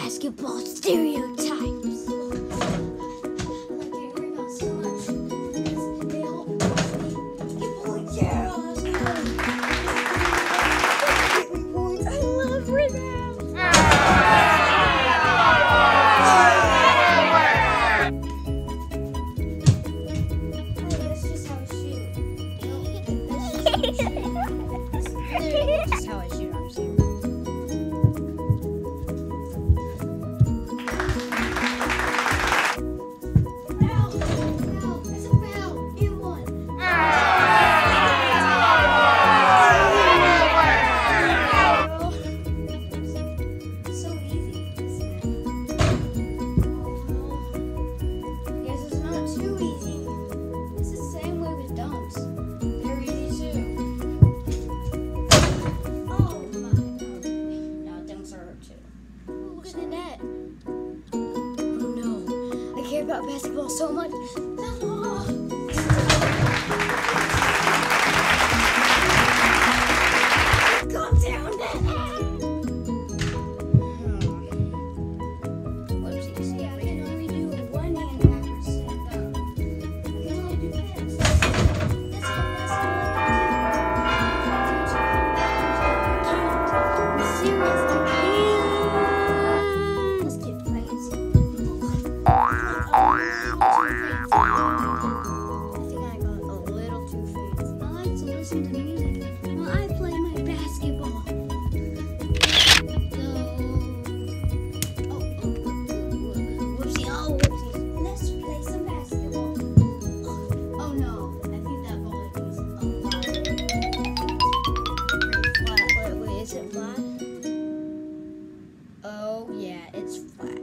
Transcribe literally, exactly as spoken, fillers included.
basketball stereotypes. That's how I shoot on shoot. Foul! Foul! That's a foul! You won! So easy, isn't it? Oh, guess it's not too easy. It's the same way with dunks. They're easy too. Oh my god. No, dunks are hard too. Oh, look at the net. Oh no. I care about basketball so much. Calm down, net. Whoopsies. Yeah, I can only do one hand after set up. I can only do this. That's all, that's all I can do. I'm serious, I can't. Let's get fancy. I think I got a little too fancy. I like to listen to music while I play my basketball. So, oh, oh, whoopsie, oh, whoopsie. Let's play some basketball. Oh no, I think that ball is a lot. Flat. Wait, wait, is it flat? Oh, yeah, it's flat.